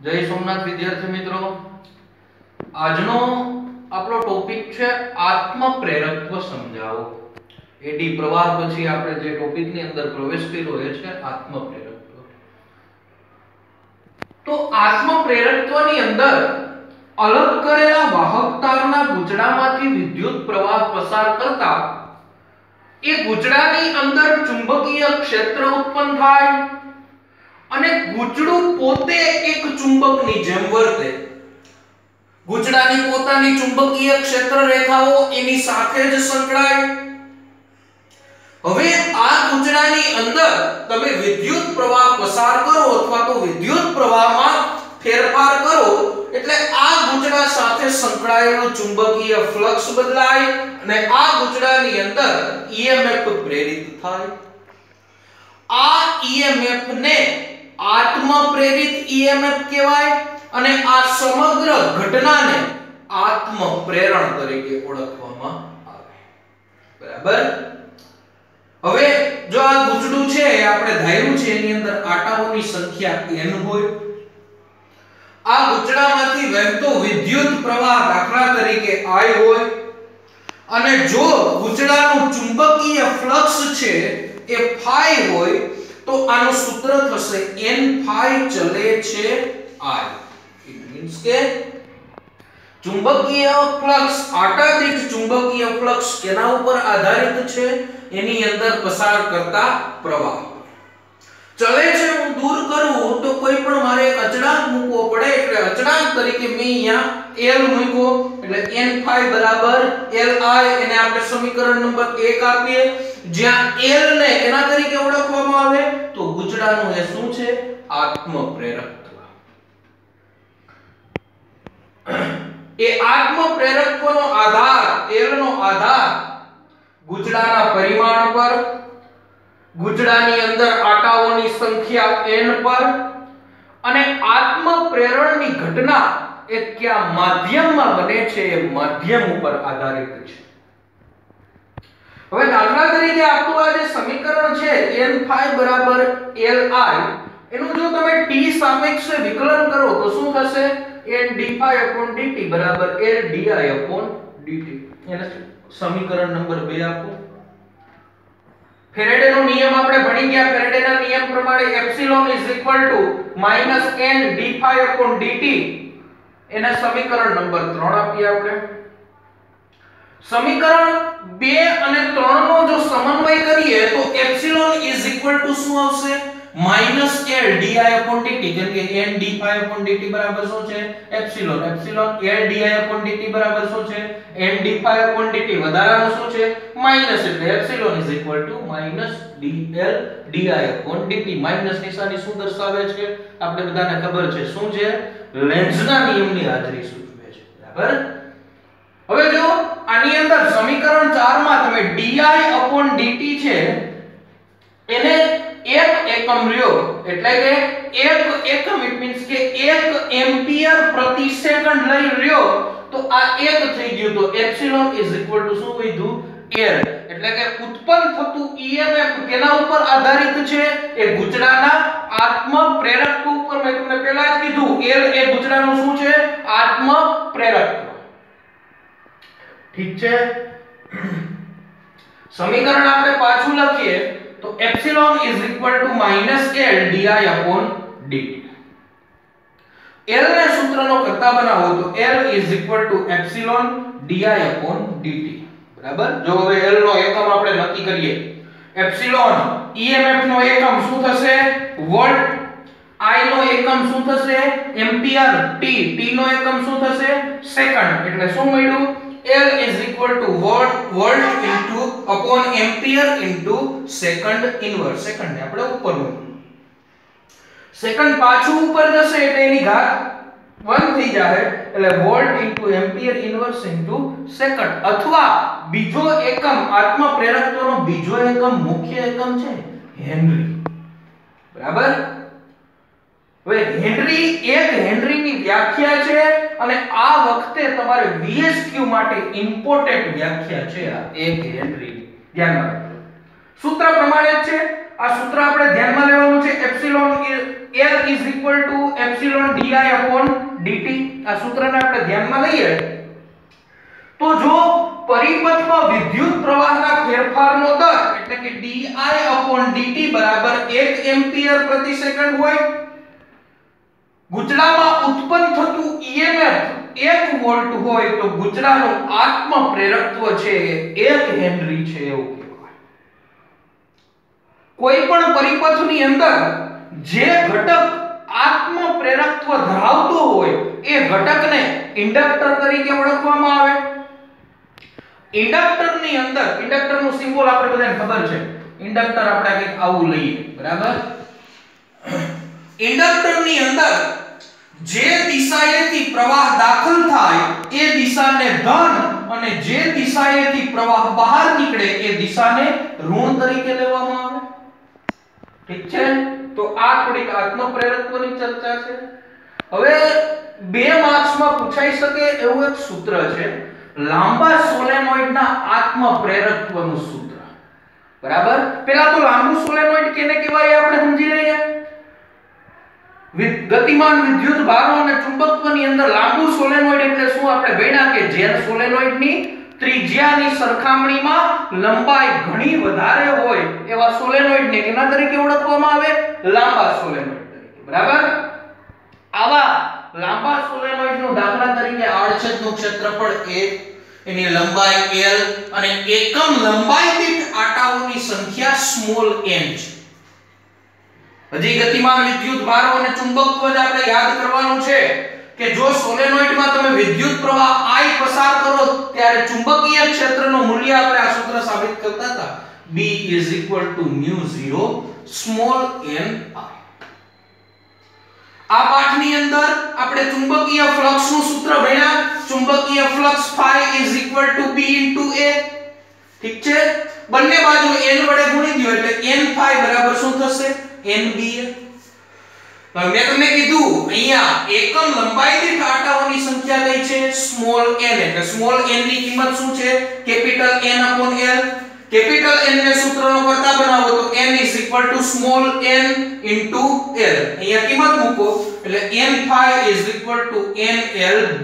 जय सोमनाथ विद्यार्थी मित्रों, આજનો આપણો ટોપિક છે આત્મપ્રેરકત્વ સમજાવો। એડી પ્રવાહ પછી આપણે જે ટોપિકની અંદર પ્રવેશ કર્યો એ છે આત્મપ્રેરકત્વ। તો આત્મપ્રેરકત્વની અંદર અલગ કરેલા વાહક તારના ગૂંચળામાંથી વિદ્યુત પ્રવાહ પસાર કરતા એ ગૂંચળાની અંદર ચુંબકીય ક્ષેત્ર ઉત્પન્ન થાય અને ગૂંચળું પોતે એક ચુંબકની જેમ વર્તે। ગૂંચળાની પોતાની ચુંબકીય ક્ષેત્ર રેખાઓ એની સાથે જ સંકળાય। હવે આ ગૂંચળાની અંદર તમે વિદ્યુત પ્રવાહ પસાર કરો અથવા તો વિદ્યુત પ્રવાહમાં ફેરફાર કરો એટલે આ ગૂંચળા સાથે સંકળાયેલું ચુંબકીય ફ્લક્સ બદલાય અને આ ગૂંચળાની અંદર EMF પ્રેરિત થાય। આ EMF ને આત્મપ્રેરિત EMF કહેવાય અને આ સમગ્ર ઘટનાને આત્મપ્રેરણ તરીકે ઓળખવામાં આવે। બરાબર। હવે જો આ ગૂંચળું છે આપણે ધાર્યું છે એની અંદર આટાઓની સંખ્યા n હોય। આ ગૂંચળામાંથી વહેતો વિદ્યુત પ્રવાહ દાખલા તરીકે I હોય અને જો ગૂંચળાનું ચુંબકીય ફ્લક્સ છે એ phi હોય તો આનું સૂત્ર થશે n phi ચલે છે I। It means કે ચુંબકીય ફ્લક્સ આટાદીઠ ચુંબકીય ફ્લક્સ કેના ઉપર આધારિત છે એની અંદર પસાર કરતા પ્રવાહ ચલે છે। હું દૂર કરું તો કોઈ પણ મારે એક અચળાંક મૂકવો પડે એટલે અચળાંક તરીકે મેં અહીંયા l મૂક્યો એટલે n phi બરાબર li એને આપણે સમીકરણ નંબર 1 આપીએ જ્યાં l ને કેના તરીકે ઓળખવામાં આવે તો ગૂંચળાનું એ શું છે આત્મપ્રેરકત્વ। એ આત્મપ્રેરકત્વનો આધાર l નો આધાર ગૂંચળાના પરિમાણ પર ગૂંચળાની અંદર આટાઓની સંખ્યા n પર અને આત્મપ્રેરણની ઘટના એ કયા માધ્યમમાં બને છે એ માધ્યમ ઉપર આધારિત છે। હવે દાખલા તરીકે આપણું આ જે સમીકરણ છે n phi બરાબર li એનું જો તમે t સાપેક્ષે વિકલન કરો તો શું થશે n d phi dt બરાબર l di dt। એને સમીકરણ નંબર 2 આપો। ફેરેડેનો નિયમ આપણે ભણી ગયા। ફેરેડેના નિયમ પ્રમાણે epsilon minus n d phi dt એને સમીકરણ નંબર 3 આપીએ આપણે। સમીકરણ 2 અને 3 નો જો સમન્વય કરીએ તો એપ્સિલોન શું આવશે માઈનસ l di dt કેમ કે n d phi dt બરાબર શું છે epsilon epsilon l di dt બરાબર શું છે n d phi dt વધારાનું શું છે માઈનસ એટલે epsilon minus dl di dt। Minus નિશાની શું દર્શાવે છે આપણે બધાને ખબર છે શું છે લેન્ઝના નિયમની હાજરી સૂચવે છે। બરાબર। હવે જો આની અંદર સમીકરણ 4 માં તમે di dt છે એને એક એકમ લ્યો એટલે કે એક એકમ ઇટ મીન્સ કે 1 એમ્પિયર પ્રતિ સેકન્ડ લઈ લ્યો તો આ એક થઈ ગયું તો એપ્સિલોન શું વધ્યું l એટલે કે ઉત્પન્ન થતું EMF કેના ઉપર આધારિત છે એ ગૂંચળાના આત્મપ્રેરકત્વ ઉપર। મેં તમને પહેલા જ કીધું l એ ગૂંચળાનું શું છે આત્મપ્રેરકત્વ। ઠીક છે। સમીકરણ આપણે પાછું લખીએ તો epsilon minus l di dt। l ને સૂત્રનો કરતા બનાવો તો l એપ્સિલોન di dt। બરાબર। જો હવે l નો એકમ આપણે નક્કી કરીએ એપ્સિલોન EMF નો એકમ શું થશે વોલ્ટ I નો એકમ શું થશે એમ્પિયર t નો એકમ શું થશે સેકન્ડ એટલે શું મળ્યું L volt upon ampere into second inverse। Second ને આપણે ઉપર મૂક્યું સેકન્ડ પાછું ઉપર જશે એટલે એની ઘાત 1 થઈ જાય એટલે વોલ્ટ એમ્પિયર ઇન્વર્સ સેકન્ડ અથવા બીજો એકમ આત્મપ્રેરકત્વનો બીજો એકમ મુખ્ય એકમ છે હેનરી। બરાબર। હવે હેનરી એક હેનરીની વ્યાખ્યા છે અને આ વખતે તમારે VSQ માટે ઇમ્પોર્ટન્ટ વ્યાખ્યા છે આ એક હેનરી ધ્યાનમાં રાખજો। સૂત્ર પ્રમાણે છે આ સૂત્ર આપણે ધ્યાનમાં લેવાનું છે એપ્સિલોન L epsilon di/dt આ સૂત્રને આપણે ધ્યાનમાં લઈએ તો જો પરિપથમાં વિદ્યુત પ્રવાહના ફેરફારનો દર એટલે કે di/dt બરાબર 1 એમ્પિયર પ્રતિ સેકન્ડ હોય, ગુચડામાં ઉત્પન્ન થતું EMF 1 વોલ્ટ હોય તો ગુચડાનું આત્મ પ્રેરકત્વ છે 1 હેનરી છે એવું કહેવાય. કોઈ પણ પરિપથની અંદર જે ઘટક આત્મ પ્રેરકત્વ ધરાવતો હોય એ ઘટકને ઇન્ડક્ટર તરીકે ઓળખવામાં આવે. ઇન્ડક્ટરની અંદર ઇન્ડક્ટરનું સિમ્બોલ આપણે બધાને ખબર છે. ઇન્ડક્ટર આપણે કંઈક આવું લઈએ, બરાબર. ઇન્ડક્ટરની અંદર જે દિશાએથી પ્રવાહ દાખલ થાય એ દિશાને ધન અને જે દિશાએથી પ્રવાહ બહાર નીકળે એ દિશાને ઋણ તરીકે લેવામાં આવે. ઠીક છે, તો આ થોડીક આત્મ પ્રેરકત્વની ચર્ચા છે. હવે 2 માર્ક્સમાં પૂછાઈ શકે એવું એક સૂત્ર છે, લાંબા સોલેનોઇડના આત્મ પ્રેરકત્વનું સૂત્ર. બરાબર. પહેલા તો લાંબુ સોલેનોઇડ કેને કહેવાય આપણે સમજી લઈએ. ગતિમાન વિદ્યુત ભારો અને ચુંબકત્વની અંદર લાંબુ સોલેનોઇડ એટલે શું આપણે ભણ્યા કે જે સોલેનોઇડની ત્રિજ્યાની સરખામણીમાં લંબાઈ ઘણી વધારે હોય એવા સોલેનોઇડને કેના તરીકે ઓળખવામાં આવે? લાંબા સોલેનોઇડ તરીકે. બરાબર. આવા લાંબા સોલેનોઇડનો દાખલા તરીકે આડછેદનું ક્ષેત્રફળ a, એની લંબાઈ l અને એકમ લંબાઈ દીઠ આટાઓની સંખ્યા સ્મોલ n છે. હજી ગતિમાન વિદ્યુત ભારો અને ચુંબકત્વ જ આપણે યાદ કરવાનું છે કે જો સોલેનોઇડમાં તમે વિદ્યુત પ્રવાહ I પસાર કરો ત્યારે ચુંબકીય ક્ષેત્રનું મૂલ્ય આપણે આ સૂત્ર સાબિત કરતા હતા B = μ0 સ્મોલ n I. આ પાઠની અંદર આપણે ચુંબકીય ફ્લક્સનું સૂત્ર ભણ્યા. ચુંબકીય ફ્લક્સ ϕ = B * A. ઠીક છે, બંને બાજુ n વડે ગુણી દો એટલે n ϕ બરાબર શું થશે? nba. મેં તમને કીધું અહીંયા એકમ લંબાઈ દીઠ આટાઓની સંખ્યા કઈ છે? Small n. એટલે સ્મોલ n ની કિંમત શું છે? Capital N/L. કેપિટલ N ને સૂત્રનો કરતા બનાવો તો n = સ્મોલ n * L. અહીંયા કિંમત મૂકો એટલે n ϕ = NLB.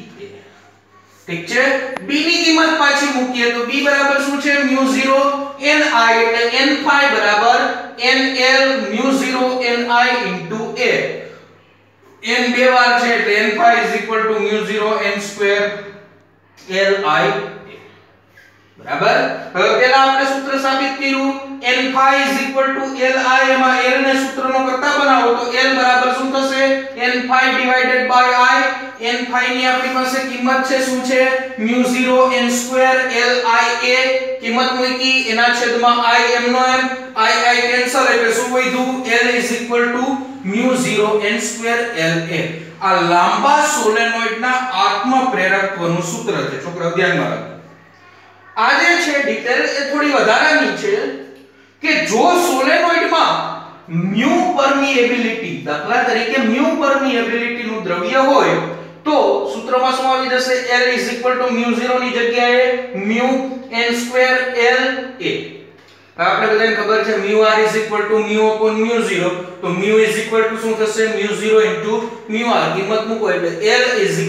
ઠીક છે, b ની કિંમત પાછી મૂકીએ તો b બરાબર શું છે? μ0 ni એટલે n ϕ બરાબર NL μ0 ni * A. n બે વાર છે એટલે n ϕ = μ0 n2 Li. બરાબર. હવે પહેલા આપણે સૂત્ર સાબિત કર્યું n ϕ = Li. એમાં L ને સૂત્રનો કરતા બનાવો તો L બરાબર શું થશે? n ϕ / I. n ϕ ની આપણી પાસે કિંમત છે શું છે? μ0 n2 Lia. કિંમત મૂકી એના છેદમાં I m નો m I કેન્સલ એટલે શું વધ્યું? L = μ0 n2 La. આ લાંબા સોલેનોઇડના આત્મ પ્રેરકત્વનું સૂત્ર છે. છોકરાઓ ધ્યાનમાં રાખો. આ જે છે ડિટેલ એ થોડી વધારાની છે કે જો સોલેનોઇડમાં μ પરમિએબિલિટી, દાખલા તરીકે μ પરમિએબિલિટી નું દ્રવ્ય હોય તો સૂત્રમાં શું આવી જશે? L = μ0 ની જગ્યાએ μ n2 La. આપણે બધાને ખબર છે μr = μ/μ0 તો μ શું થશે? μ0 * μr. કિંમત મૂકો એટલે L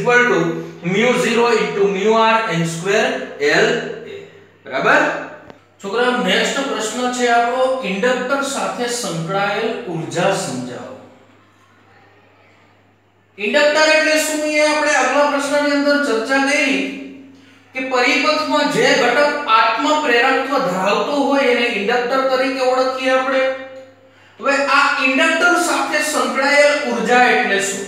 = μ0 * μr n2 La. બરાબર. છોકરાઓ નેક્સ્ટ પ્રશ્ન છે આપણો ઇન્ડક્ટર સાથે સંકળાયેલ ઊર્જા સમજાવો. ઇન્ડક્ટર એટલે શું એ આપણે આગલા પ્રશ્નની અંદર ચર્ચા કરી કે પરિપથમાં જે ઘટક આત્મ પ્રેરકત્વ ધરાવતો હોય એને ઇન્ડક્ટર તરીકે ઓળખીએ આપણે. હવે આ ઇન્ડક્ટર સાથે સંકળાયેલ ઊર્જા એટલે શું?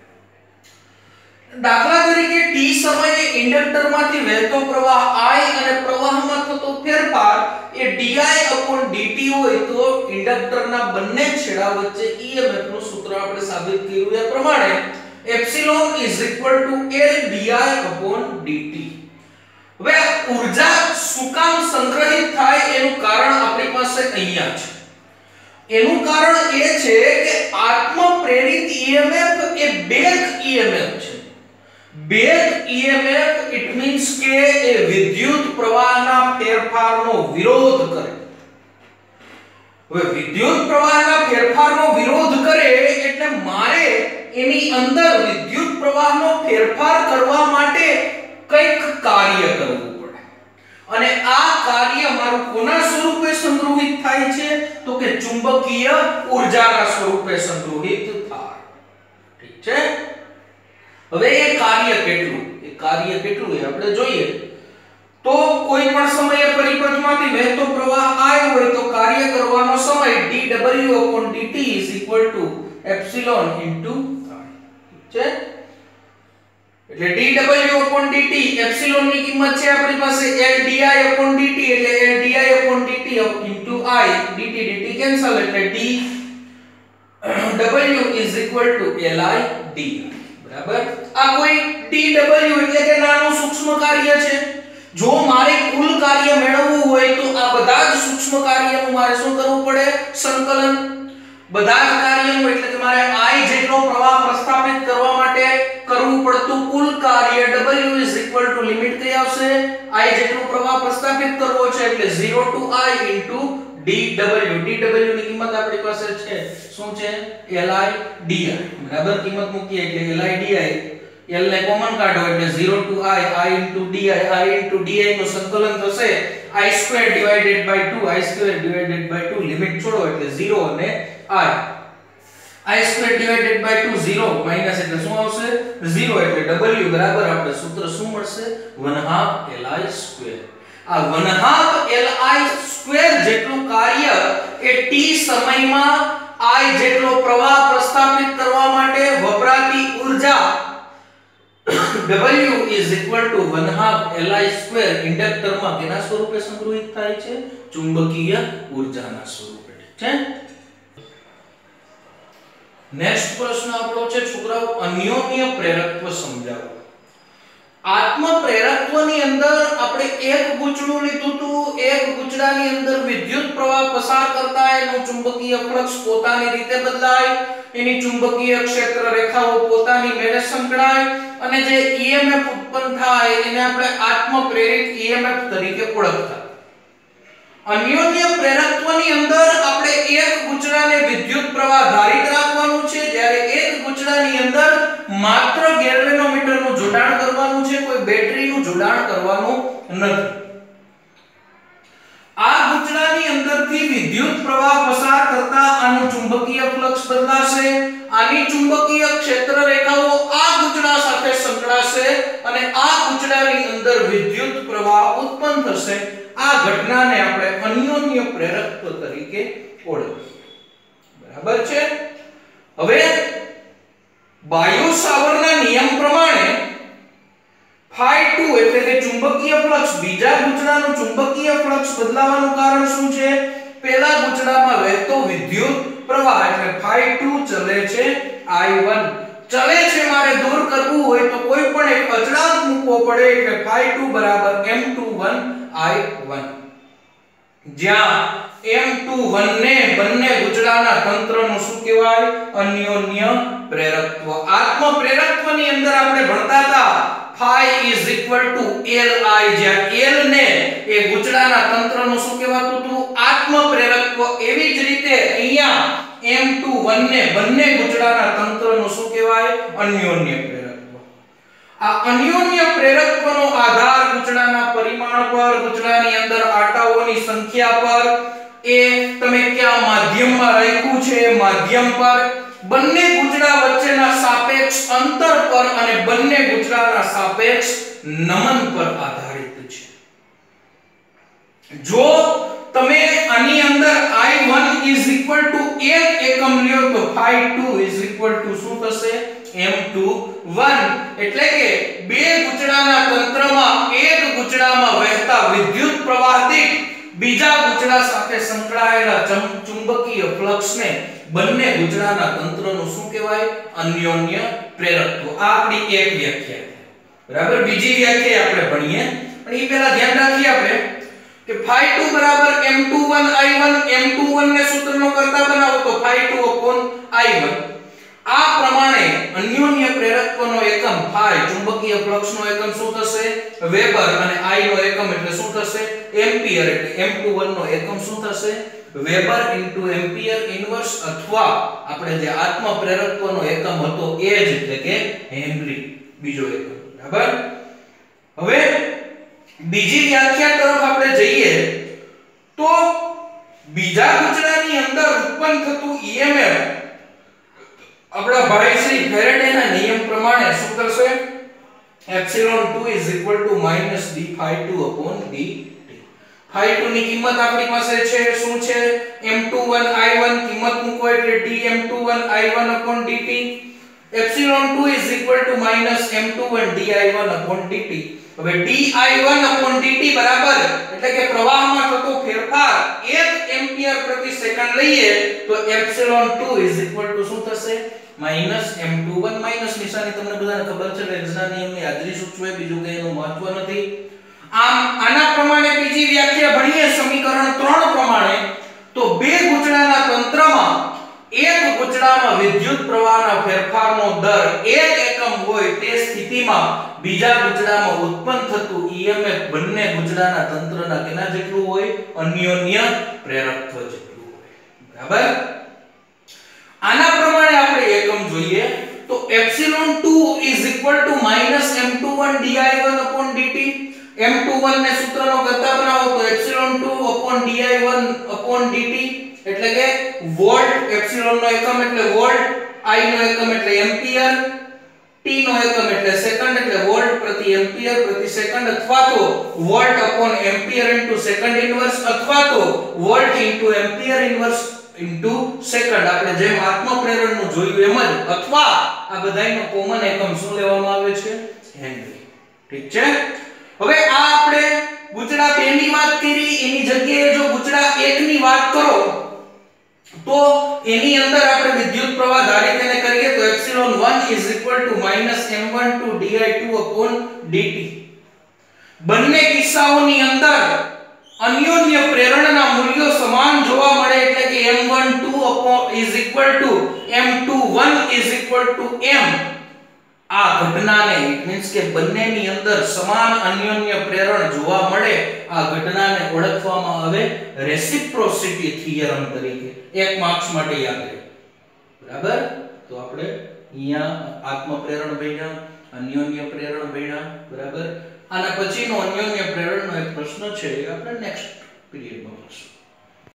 દાખલા તરીકે t સમયે ઇન્ડક્ટરમાંથી વહેતો પ્રવાહ I અને પ્રવાહમાં થતો ફેરફાર એ di/dt હોય તો ઇન્ડક્ટરના બંને છેડા વચ્ચે EMF નું સૂત્ર આપણે સાબિત કર્યું એ પ્રમાણે એપ્સિલોન = L di/dt. હવે ઊર્જા શું કામ સંગ્રહિત થાય એનું કારણ આપણી પાસે અહીંયા છે. એનું કારણ એ છે કે આત્મ પ્રેરિત EMF એ બેક EMF છે. બેક EMF it means કે એ વિદ્યુત પ્રવાહના ફેરફારનો વિરોધ કરે. હવે વિદ્યુત પ્રવાહના ફેરફારનો વિરોધ કરે એટલે મારે એની અંદર વિદ્યુત પ્રવાહનો ફેરફાર કરવા માટે કંઈક કાર્ય કરવું પડે અને આ કાર્ય મારું કોના સ્વરૂપે સંગ્રહિત થાય છે તો કે ચુંબકીય ઊર્જાના સ્વરૂપે સંગ્રહિત થાય. ઠીક છે. હવે એ કાર્ય કેટલું એ આપણે જોઈએ. તો કોઈ પણ સમયે પરિપથમાંથી વહેતો પ્રવાહ I હોય તો કાર્ય કરવાનો સમય dW/dt epsilon into I. છે. એટલે dW/dt એપ્સિલોન ની કિંમત છે આપણી પાસે LDI/dt એટલે LDI/dt into I dt cancel એટલે dW LI/dy. બરાબર. આ કોઈ dW એટલે કે નાનું સૂક્ષ્મ કાર્ય છે. જો મારે કુલ કાર્ય મેળવવું હોય તો આ બધા જ સૂક્ષ્મ કાર્યનું મારે શું કરવું પડે? સંકલન. બધા જ કાર્યનું એટલે કે મારે I જેટલો પ્રવાહ પ્રસ્થાપિત કરવા માટે કરવું પડતું કુલ કાર્ય W લિમિટ કઈ આવશે? I જેટલો પ્રવાહ પ્રસ્થાપિત કરવો છે એટલે 0 to I into dW. dW ની કિંમત આપણી પાસે છે શું છે? LI/dy. બરાબર. કિંમત મૂકીએ એટલે LI/dy L ને કોમન કાઢો એટલે 0 to I into dy. I into dy નું સંકલન થશે I² divided by 2. I² divided by 2 limit છોડો એટલે 0 અને I I² divided by 2 0 minus એટલે શું આવશે? 0 એટલે W બરાબર આપણે સૂત્ર શું મળશે? 1/2 Li². આ 1/2 Li² જેટલું કાર્ય એ t સમયમાં I જેટલો પ્રવાહ પ્રસ્થાપિત કરવા માટે વપરાતી ઊર્જા W is equal to 1/2 Li² ઇન્ડક્ટરમાં કેના સ્વરૂપે સંગ્રહિત થાય છે? ચુંબકીય ઊર્જાના સ્વરૂપે. ઠીક છે. નેક્સ્ટ પ્રશ્ન આપણો છે છોકરાઓ અન્યોન્ય પ્રેરકત્વ સમજાવો. આત્મ પ્રેરકત્વની અંદર આપણે એક ગૂંચળું લીધું હતું. એક ગૂંચળાની અંદર વિદ્યુત પ્રવાહ પસાર કરતા એનું ચુંબકીય ફ્લક્સ પોતાની રીતે બદલાય, એની ચુંબકીય ક્ષેત્ર રેખાઓ પોતાની મેળે સંકળાય અને જે EMF ઉત્પન્ન થાય એને આપણે આત્મ પ્રેરિત EMF તરીકે ઓળખતા. અન્યોન્ય પ્રેરકત્વની અંદર આપણે એક ગૂંચળાને વિદ્યુત પ્રવાહ ધારિત રાખવાનું છે જ્યારે એક ગૂંચળાની અંદર માત્ર ગેલ્વેનોમીટરનું જોડાણ કરવાનું છે, કોઈ બેટરીનું જોડાણ કરવાનું નથી. આ ગૂંચળાની અંદરથી વિદ્યુત પ્રવાહ પસાર કરતા આનું ચુંબકીય ફ્લક્સ બદલાશે, આની ચુંબકીય ક્ષેત્ર રેખાઓ આ ગૂંચળા સાથે સંકળાશે અને આ ગૂંચળાની અંદર વિદ્યુત પ્રવાહ ઉત્પન્ન થશે. આ ઘટનાને આપણે અન્યોન્ય પ્રેરકત્વ તરીકે ઓળખીએ. બરાબર છે. હવે બાયો-સાવરના નિયમ પ્રમાણે phi2 એટલે કે ચુંબકીય ફ્લક્સ, બીજા ગૂંચળાનું ચુંબકીય ફ્લક્સ બદલાવાનું કારણ શું છે? પહેલા ગૂંચળામાં વહેતો વિદ્યુત પ્રવાહ એટલે phi2 ચલે છે I1 ચલે છે. મારે દૂર કરવું હોય તો કોઈ પણ એક અચળાંક મૂકવો પડે એટલે phi2 બરાબર m21 I1. જ્યાં m21 ને બંને ગૂંચળાના તંત્રનું શું કહેવાય? અન્યોન્ય પ્રેરકત્વ. આત્મ પ્રેરકત્વની અંદર આપણે ભણતા હતા phi is equal to Li, જ્યાં L ને એ ગૂંચળાના તંત્રનું શું કહેવાતું હતું? આત્મ પ્રેરકત્વ. એવી જ રીતે અહીંયા m21 ને બંને ગૂંચળાના તંત્રનું શું કહેવાય? અન્યોન્ય પ્રેરકત્વ. આ અન્યોન્ય પ્રેરકત્વનો આધાર ગૂંચળાના પરિમાણ પર, ગૂંચળાની અંદર આટાઓની સંખ્યા પર, એ તમે કયા માધ્યમમાં રાખ્યું છે માધ્યમ પર, બંને ગૂંચળા વચ્ચેના સાપેક્ષ અંતર પર અને બંને ગૂંચળાના સાપેક્ષ નમન પર આધારિત છે. જો તમે આની અંદર I1 1 એકમ લ્યો તો phi2 શું થશે? m21 એટલે કે બે ગૂંચળાના તંત્રમાં એક ગૂંચળામાં વહેતા વિદ્યુત પ્રવાહ દીઠ બીજા ગૂંચળા સાથે સંકળાયેલા ચુંબકીય ફ્લક્સને બંને ગૂંચળાના તંત્રનું શું કહેવાય? અન્યોન્ય પ્રેરકત્વ. આ આપણી એક વ્યાખ્યા. બરાબર. બીજી વ્યાખ્યા આપણે ભણીએ પણ એ પહેલા ધ્યાન રાખીએ આપણે કે phi2 બરાબર m21 I1. m21 ને સૂત્રનો કરતા બનાવો તો phi2/I1. આ પ્રમાણે અન્યોન્ય પ્રેરકત્વનો એકમ phi, ચુંબકીય ફ્લક્સનો એકમ શું થશે? વેબર અને I નો એકમ એટલે શું થશે? એમ્પિયર. એટલે m21 નો એકમ શું થશે? વેબર ઇન્ટુ એમ્પિયર ઇન્વર્સ અથવા આપણે જે આત્મ પ્રેરકત્વનો એકમ હતો એ જ એટલે કે હેનરી બીજો એકમ બરાબર। હવે બીજી વ્યાખ્યા તરફ આપણે જઈએ તો બીજા ગુચડાની અંદર ઉત્પન્ન થતું EMF આપણા ભાઈ શ્રી ફેરેડેના નિયમ પ્રમાણે શું કરશે એપ્સિલોન 2 = -d∅2/dt। phi2 ની કિંમત આપણી પાસે છે શું છે m21i1 કિંમત મૂકો એટલે dm21i1/dt। Epsilon 2 = -m21di1/dt। હવે di1/dt બરાબર એટલે કે પ્રવાહમાં થતો ફેરફાર 1 એમ્પિયર પ્રતિ સેકન્ડ લઈએ તો એપ્સિલોન 2 શું થશે -m21 માઈનસ નિશાની તમને બધાને ખબર છે લેન્ઝના નિયમની હાજરી સૂચવે બીજું કઈ એનું મહત્વ નથી। આમ આના પ્રમાણે બીજી વ્યાખ્યા ભણીએ સમીકરણ 3 પ્રમાણે તો બે ગુચડાના તંત્રમાં એક ગુચડામાં વિદ્યુત પ્રવાહના ફેરફારનો દર 1 એકમ હોય તે સ્થિતિમાં બીજા ગુચડામાં ઉત્પન્ન થતું EMF બંને ગુચડાના તંત્રના કેના જેટલું હોય અન્યોન્ય પ્રેરકત્વ જેટલું હોય બરાબર। આના પ્રમાણે આપણે એકમ જોઈએ તો એપ્સિલોન 2 = -m21di1/dt। m21 ને સૂત્રનો કરતા બનાવો તો એપ્સિલોન 2/di1/dt એટલે કે વોલ્ટ એપ્સિલોન નો એકમ એટલે વોલ્ટ i નો એકમ એટલે એમ્પિયર t નો એકમ એટલે સેકન્ડ એટલે વોલ્ટ પ્રતિ એમ્પિયર પ્રતિ સેકન્ડ અથવા તો વોલ્ટ એમ્પિયર સેકન્ડ ઇન્વર્સ અથવા તો વોલ્ટ એમ્પિયર ઇન્વર્સ સેકન્ડ આપણે જેમ આત્મ પ્રેરણ નું જોયું એમ જ અથવા આ બધાયનો કોમન એકમ શું લેવામાં આવે છે હેનરી। ઠીક છે। હવે આ આપણે ગુચડા 2 ની વાત કરી એની જગ્યાએ જો ગુચડા 1 ની વાત કરો તો એની અંદર આપણે વિદ્યુત પ્રવાહ ધારી તેને કરીએ તો એપ્સિલોન 1 = -m12di2/dt। બંને કિસ્સાઓની અંદર અન્યોન્ય પ્રેરણના મૂલ્યો સમાન જોવા મળે એટલે કે m12 m21 m આ ઘટનાને ઇટ મીન્સ કે બંનેની અંદર સમાન અન્યોન્ય પ્રેરણ જોવા મળે આ ઘટનાને ઓળખવામાં આવે રેસિપ્રોસિટી થિયરમ તરીકે। એક માર્ક્સ માટે યાદ રહે બરાબર। તો આપણે અહીંયા આત્મ પ્રેરણ ભણ્યા અન્યોન્ય પ્રેરણ ભણ્યા બરાબર। આના પછીનો અન્યોન્ય પ્રેરણનો એક પ્રશ્ન છે એ આપણે નેક્સ્ટ પીરિયડમાં મળશું।